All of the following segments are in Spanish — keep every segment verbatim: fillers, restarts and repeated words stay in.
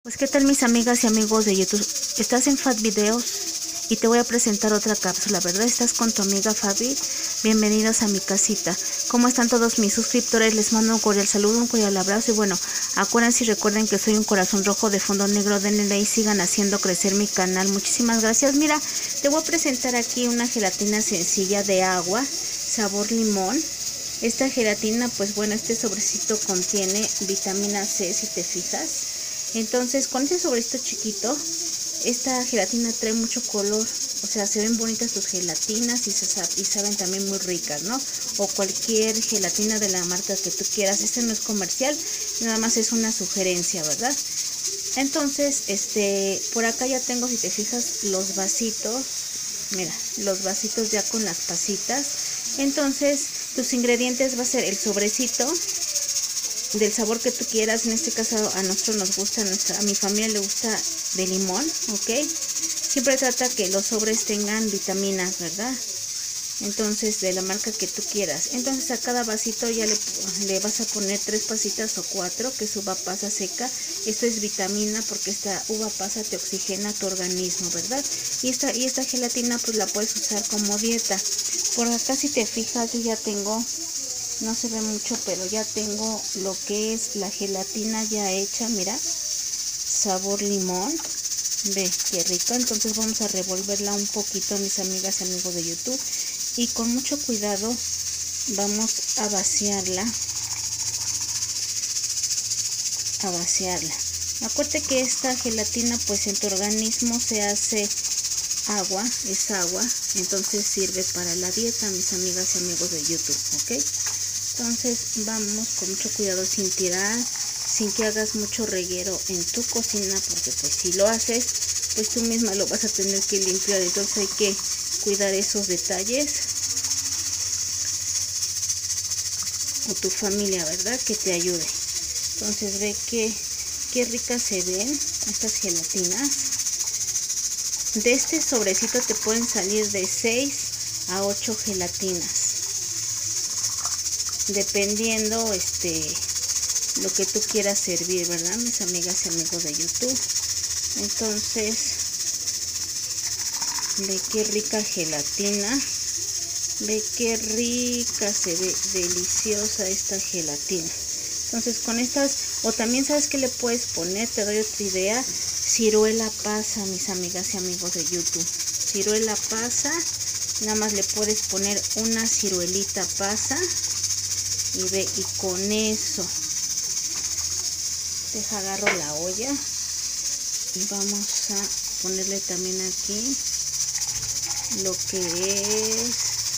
Pues qué tal mis amigas y amigos de YouTube, estás en Fat Videos y te voy a presentar otra cápsula, ¿verdad? Estás con tu amiga Fabi, bienvenidos a mi casita. ¿Cómo están todos mis suscriptores? Les mando un cordial saludo, un cordial abrazo y bueno, acuérdense y recuerden que soy un corazón rojo de fondo negro, denle like y sigan haciendo crecer mi canal. Muchísimas gracias. Mira, te voy a presentar aquí una gelatina sencilla de agua, sabor limón. Esta gelatina, pues bueno, este sobrecito contiene vitamina C, si te fijas. Entonces, con este sobrecito chiquito, esta gelatina trae mucho color, o sea, se ven bonitas tus gelatinas y, se sab y saben también muy ricas, ¿no? O cualquier gelatina de la marca que tú quieras. Este no es comercial, nada más es una sugerencia, ¿verdad? Entonces, este, por acá ya tengo, si te fijas, los vasitos, mira, los vasitos ya con las pasitas. Entonces, tus ingredientes va a ser el sobrecito del sabor que tú quieras. En este caso a nosotros nos gusta, a, nuestra, a mi familia le gusta de limón, ¿ok? Siempre trata que los sobres tengan vitaminas, ¿verdad? Entonces, de la marca que tú quieras. Entonces, a cada vasito ya le, le vas a poner tres pasitas o cuatro, que es uva pasa seca. Esto es vitamina porque esta uva pasa te oxigena tu organismo, ¿verdad? Y esta, y esta gelatina pues la puedes usar como dieta. Por acá, si te fijas, yo ya tengo, no se ve mucho, pero ya tengo lo que es la gelatina ya hecha, mira, sabor limón. Ve qué rico. Entonces vamos a revolverla un poquito, mis amigas y amigos de YouTube, y con mucho cuidado vamos a vaciarla, a vaciarla. Acuérdate que esta gelatina pues en tu organismo se hace agua, es agua, entonces sirve para la dieta, mis amigas y amigos de YouTube, ¿ok? Entonces vamos con mucho cuidado, sin tirar, sin que hagas mucho reguero en tu cocina, porque pues si lo haces, pues tú misma lo vas a tener que limpiar. Entonces hay que cuidar esos detalles, o tu familia, ¿verdad? Que te ayude. Entonces ve que qué ricas se ven estas gelatinas. De este sobrecito te pueden salir de seis a ocho gelatinas, dependiendo este lo que tú quieras servir, ¿verdad, mis amigas y amigos de YouTube? Entonces, ve qué rica gelatina, ve qué rica, se ve deliciosa esta gelatina. Entonces con estas, o también sabes que le puedes poner, te doy otra idea, ciruela pasa, mis amigas y amigos de YouTube. Ciruela pasa, nada más le puedes poner una ciruelita pasa y ve, y con eso, deja agarro la olla y vamos a ponerle también aquí lo que es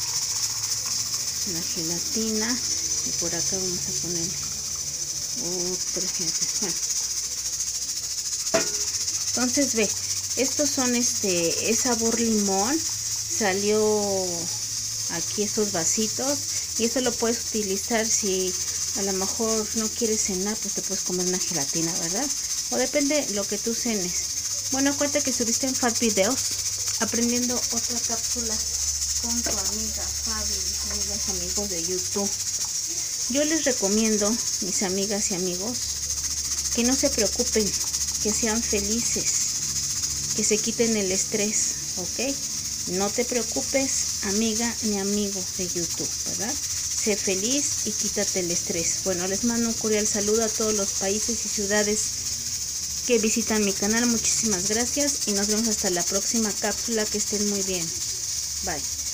la gelatina, y por acá vamos a poner otra gelatina. Bueno, entonces ve, estos son este, es sabor limón, salió aquí estos vasitos, y esto lo puedes utilizar si a lo mejor no quieres cenar, pues te puedes comer una gelatina, ¿verdad? O depende lo que tú cenes. Bueno, acuérdate que subiste en Fat Videos, aprendiendo otra cápsula con tu amiga Fabi, mis amigas y amigos de YouTube. Yo les recomiendo, mis amigas y amigos, que no se preocupen, que sean felices, que se quiten el estrés, ¿ok? No te preocupes, amiga ni amigo de YouTube, ¿verdad? Sé feliz y quítate el estrés. Bueno, les mando un cordial saludo a todos los países y ciudades que visitan mi canal. Muchísimas gracias y nos vemos hasta la próxima cápsula. Que estén muy bien. Bye.